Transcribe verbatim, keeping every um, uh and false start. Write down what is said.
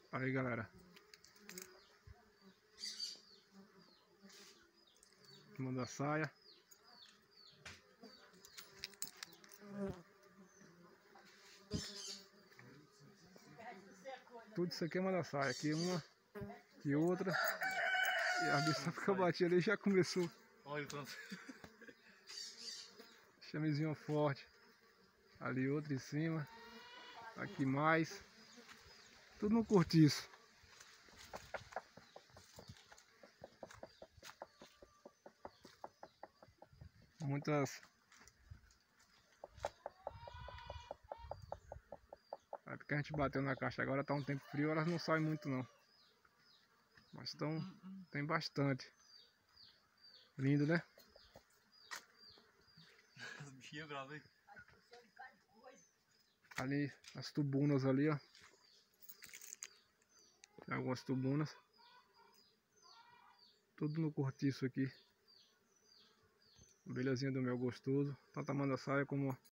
Aí, galera. Manda a saia. Tudo isso aqui é manda saia. Aqui uma e outra. E a bicha fica batida ali, já começou. Olha, pronto. Chamezinho forte. Ali outra em cima. Aqui mais. Tudo no cortiço. Muitas. É porque a gente bateu na caixa agora, tá um tempo frio, elas não saem muito não. Mas estão. Tem bastante. Lindo, né? As bichinhas bravas, hein? Ali, as tubunas ali, ó. Tem algumas tubunas. Tudo no cortiço aqui. Abelhazinha do mel gostoso. Tanto a manda saia como